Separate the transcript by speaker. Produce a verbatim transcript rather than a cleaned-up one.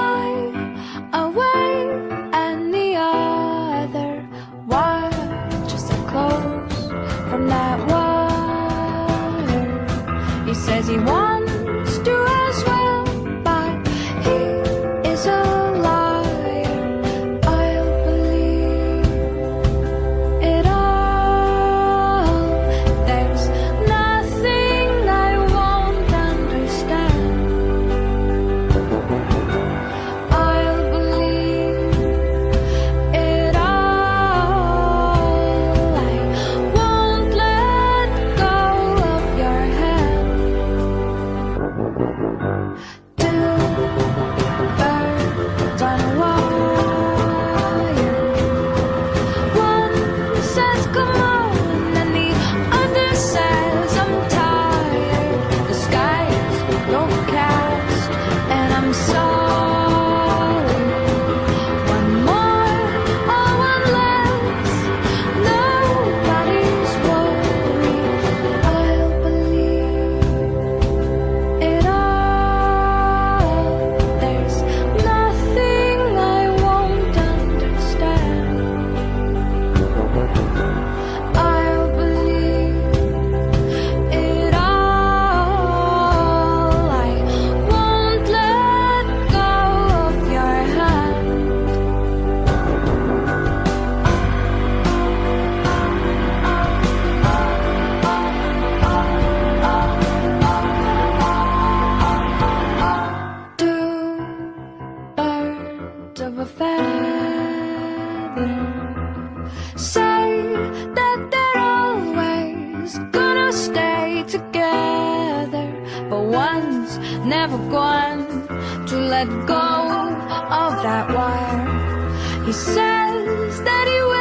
Speaker 1: fly away, and the other watches so close from that wire. He says he wants to as well, but he is a liar. I'll believe it all. There's nothing I won't understand. I'll believe it all. I won't let go of your hand. Two birds on a wire. One says come on, and the other says I'm tired. The sky's overcast, and I'm sorry. One more or one less, nobody's worried. I'll believe it all. There's nothing I won't understand. I'll believe it all. I won't let go of your hand. Two birds of a feather say that they're always gonna stay together, but one's never going to let go of that wire. He says that he will